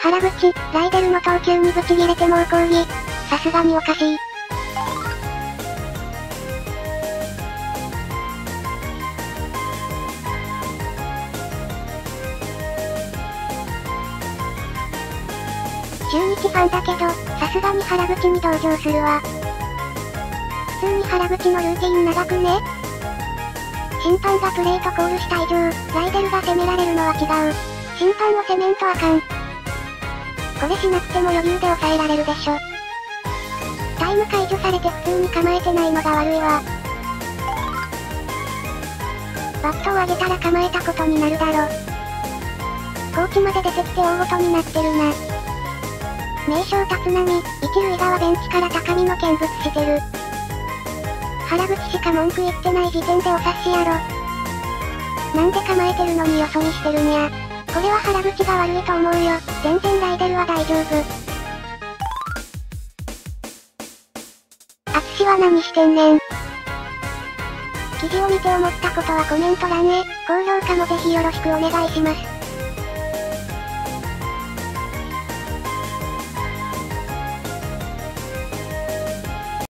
原口、ライデルの投球にブチギレて猛抗議。さすがにおかしい。中日ファンだけど、さすがに原口に同情するわ。普通に原口のルーティン長くね？審判がプレートコールした以上、ライデルが攻められるのは違う。審判を責めんとあかん。これしなくても余裕で抑えられるでしょ。タイム解除されて普通に構えてないのが悪いわ。バットを上げたら構えたことになるだろ。コーチまで出てきて大ごとになってるな。名将立浪、一塁側ベンチから高みの見物してる。原口しか文句言ってない時点でお察しやろ。なんで構えてるのによそ見してるんや。これは原口が悪いと思うよ。全然ライデルは大丈夫。淳は何してんねん。記事を見て思ったことはコメント欄へ、高評価もぜひよろしくお願いします。